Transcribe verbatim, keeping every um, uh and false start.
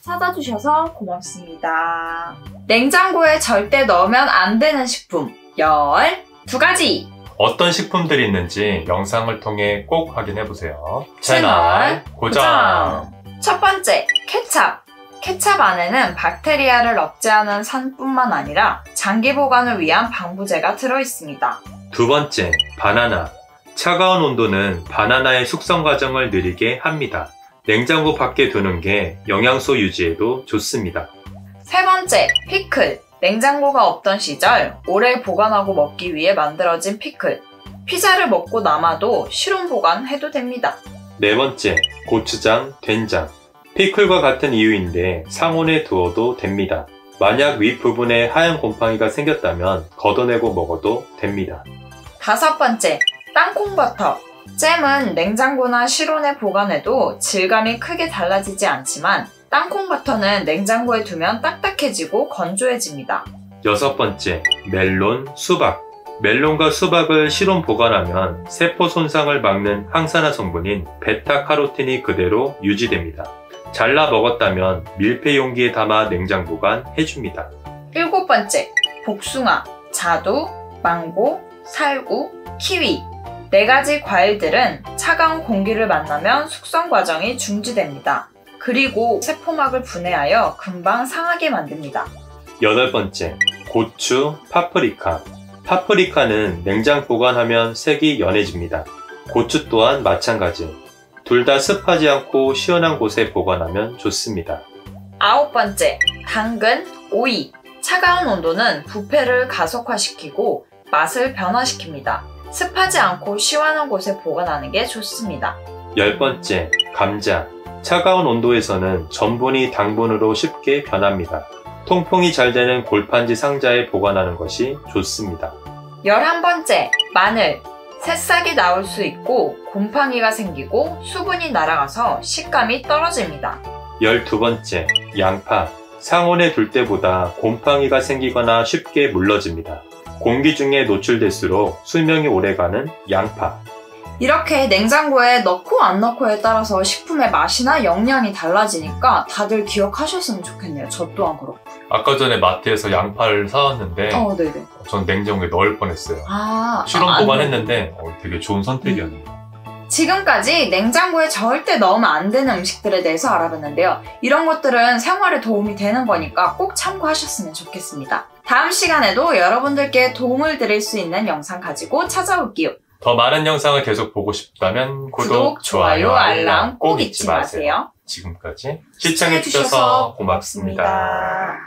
사다 주셔서 고맙습니다. 냉장고에 절대 넣으면 안 되는 식품 열두 가지! 어떤 식품들이 있는지 영상을 통해 꼭 확인해보세요. 채널 고정! 고정! 첫 번째, 케찹! 케찹 안에는 박테리아를 억제하는 산뿐만 아니라 장기 보관을 위한 방부제가 들어있습니다. 두 번째, 바나나. 차가운 온도는 바나나의 숙성 과정을 느리게 합니다. 냉장고 밖에 두는 게 영양소 유지에도 좋습니다. 세 번째, 피클. 냉장고가 없던 시절 오래 보관하고 먹기 위해 만들어진 피클. 피자를 먹고 남아도 실온 보관해도 됩니다. 네 번째, 고추장, 된장. 피클과 같은 이유인데 상온에 두어도 됩니다. 만약 윗부분에 하얀 곰팡이가 생겼다면 걷어내고 먹어도 됩니다. 다섯 번째, 땅콩버터. 잼은 냉장고나 실온에 보관해도 질감이 크게 달라지지 않지만 땅콩버터는 냉장고에 두면 딱딱해지고 건조해집니다. 여섯 번째, 멜론, 수박. 멜론과 수박을 실온 보관하면 세포 손상을 막는 항산화 성분인 베타카로틴이 그대로 유지됩니다. 잘라 먹었다면 밀폐 용기에 담아 냉장 보관 해줍니다. 일곱 번째, 복숭아, 자두, 망고, 살구, 키위. 네 가지 과일들은 차가운 공기를 만나면 숙성 과정이 중지됩니다. 그리고 세포막을 분해하여 금방 상하게 만듭니다. 여덟 번째, 고추, 파프리카. 파프리카는 냉장 보관하면 색이 연해집니다. 고추 또한 마찬가지. 둘 다 습하지 않고 시원한 곳에 보관하면 좋습니다. 아홉 번째, 당근, 오이. 차가운 온도는 부패를 가속화시키고 맛을 변화시킵니다. 습하지 않고 시원한 곳에 보관하는 게 좋습니다. 열 번째, 감자. 차가운 온도에서는 전분이 당분으로 쉽게 변합니다. 통풍이 잘 되는 골판지 상자에 보관하는 것이 좋습니다. 열한 번째, 마늘. 새싹이 나올 수 있고 곰팡이가 생기고 수분이 날아가서 식감이 떨어집니다. 열두 번째, 양파. 상온에 둘 때보다 곰팡이가 생기거나 쉽게 물러집니다. 공기 중에 노출될수록 수명이 오래가는 양파. 이렇게 냉장고에 넣고 안 넣고에 따라서 식품의 맛이나 영양이 달라지니까 다들 기억하셨으면 좋겠네요. 저 또한 그렇고. 아까 전에 마트에서 양파를 사왔는데 어, 네네. 전 냉장고에 넣을 뻔했어요. 아, 실온 아, 보관했는데 어, 되게 좋은 선택이었네요. 음. 지금까지 냉장고에 절대 넣으면 안 되는 음식들에 대해서 알아봤는데요. 이런 것들은 생활에 도움이 되는 거니까 꼭 참고하셨으면 좋겠습니다. 다음 시간에도 여러분들께 도움을 드릴 수 있는 영상 가지고 찾아올게요. 더 많은 영상을 계속 보고 싶다면 구독, 구독 좋아요, 알람 꼭 잊지 마세요. 지금까지 시청해주셔서 고맙습니다.